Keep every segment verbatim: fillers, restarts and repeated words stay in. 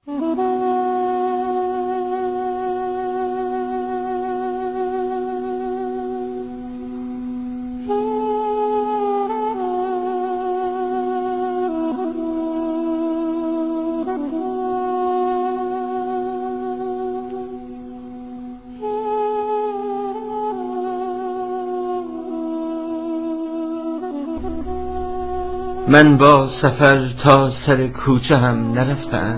من با سفر تا سر کوچه هم نرفتم،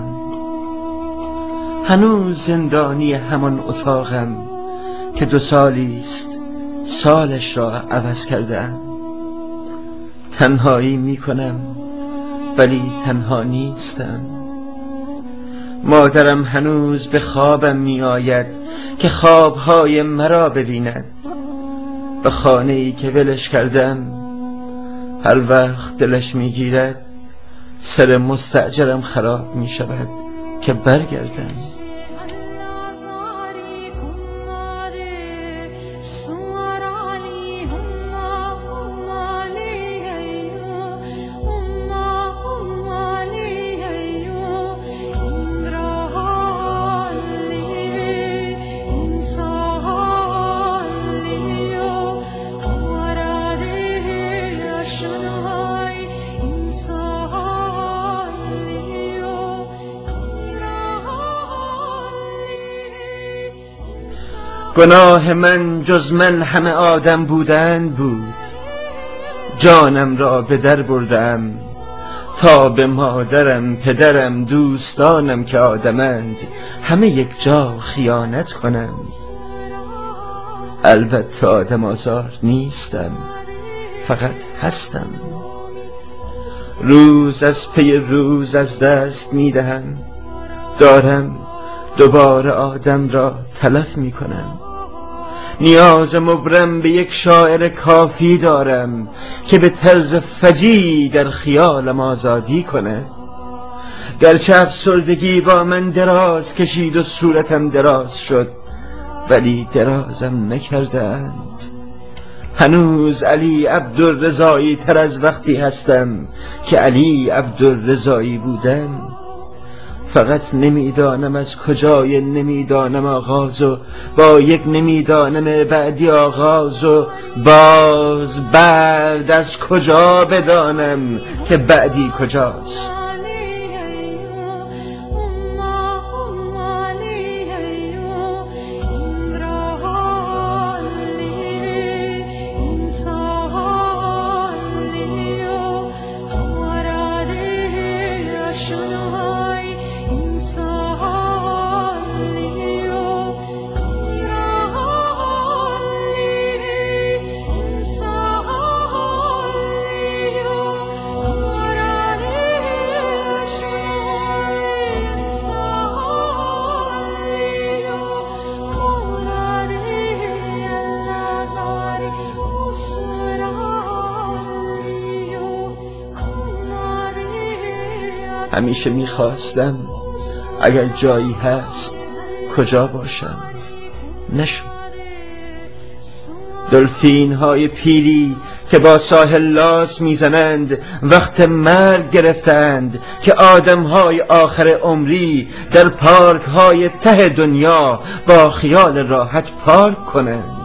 هنوز زندانی همان اتاقم که دو سالیست سالش را عوض کردم. تنهایی می کنم ولی تنها نیستم. مادرم هنوز به خوابم می آید که خوابهای مرا ببیند. به خانه‌ای که ولش کردم هر وقت دلش میگیرد سر مستأجرم خراب می شود که برگردم. گناه من جز من همه آدم بودن بود. جانم را به در بردم تا به مادرم، پدرم، دوستانم که آدمند همه یک جا خیانت کنم. البته آدم آزار نیستم، فقط هستم. روز از پی روز از دست میدهم، دارم دوباره آدم را تلف می کنم. نیاز مبرم به یک شاعر کافی دارم که به طرز فجیعی در خیالم آزادی کنه. گرچه افسردگی با من دراز کشید و صورتم دراز شد، ولی درازم نکردند. هنوز علی عبدالرضایی تر از وقتی هستم که علی عبدالرضایی بودم. فقط نمیدانم از کجای نمیدانم آغاز و با یک نمیدانم بعدی آغاز و باز بعد از کجا بدانم که بعدی کجاست. همیشه میخواستم اگر جایی هست کجا باشم، نشد. دلفین های پیری که با ساحل لاس میزنند وقت مرگ گرفتند که آدم های آخر عمری در پارک های ته دنیا با خیال راحت پارک کنند.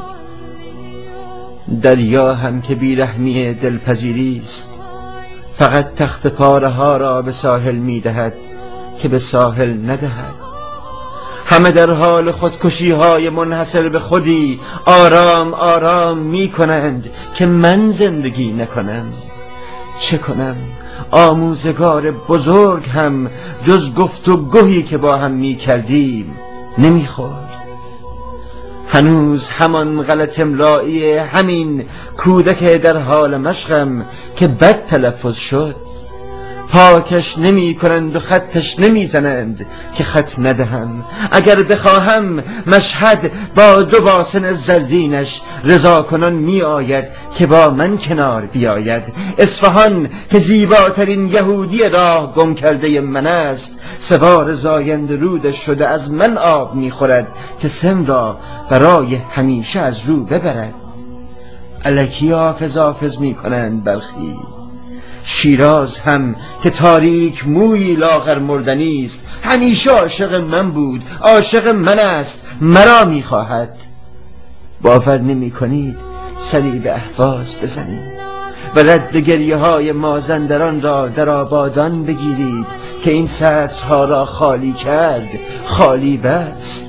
دریا هم که بیرحمی دلپذیری است، فقط تخت پاره ها را به ساحل می دهد که به ساحل ندهد. همه در حال خودکشی های منحصر به خودی آرام آرام می کنند که من زندگی نکنم. چه کنم؟ آموزگار بزرگ هم جز گفت و گویی که با هم می کردیم نمی خورد. هنوز همان غلط املایی همین کودک در حال مشقم که بد تلفظ شد. پاکش نمی کنند و خطش نمی زنند که خط ندهم. اگر بخواهم مشهد با دو باسن زرینش رضا کنان می آید که با من کنار بیاید. اصفهان که زیباترین یهودی راه گم کرده من است، سوار زاینده رودش شده از من آب می خورد که سم را برای همیشه از رو ببرد. الکی حافظ حافظ می کنند بلخی شیراز هم که تاریک موی لاغر مردنی است، همیشه عاشق من بود، عاشق من است، مرا میخواهد. باور نمی کنید سری به اهواز بزنید و رد گریه های مازندران را در آبادان بگیرید که این سطرها را خالی کرد، خالی بست.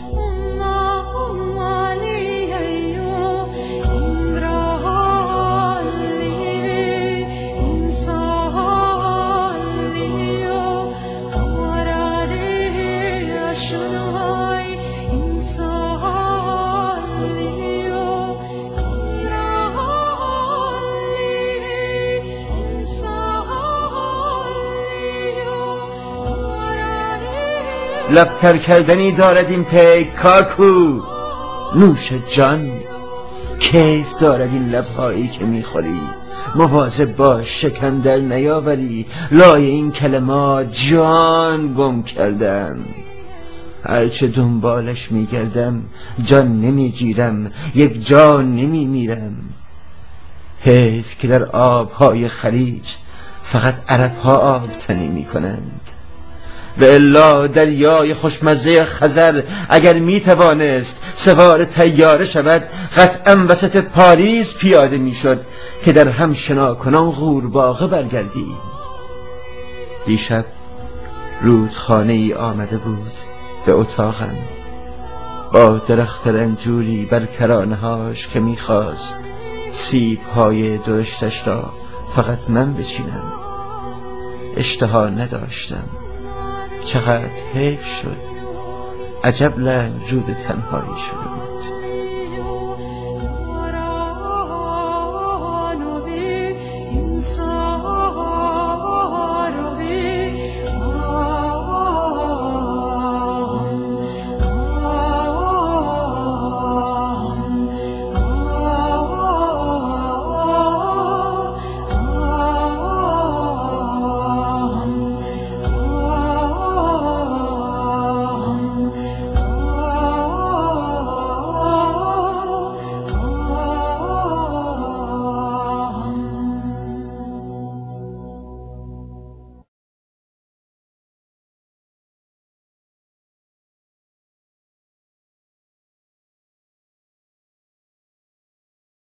لبتر کردنی دارد این پیک کاکو، نوش جان. کیف دارد این لبهایی که میخوری، مواظب باش شکم در نیاوری. لای این کلمات جان گم کردم، هرچه دنبالش میگردم جان نمیگیرم، یک جان نمیمیرم. حیف که در آبهای خلیج فقط عربها آب تنی میکنند، و الا دریای خوشمزه خزر اگر میتوانست سوار طیاره شود، قطعا وسط پاریس پیاده میشد که در هم شناکنان قورباغه برگردیم. دیشب رودخانه ای آمده بود به اتاقم با درخت رنجوری بر کرانهاش که میخواست سیب های درشتش را فقط من بچینم. اشتها نداشتم. چقدر حیف شد، عجب لنگ رود تنهایی شده بود.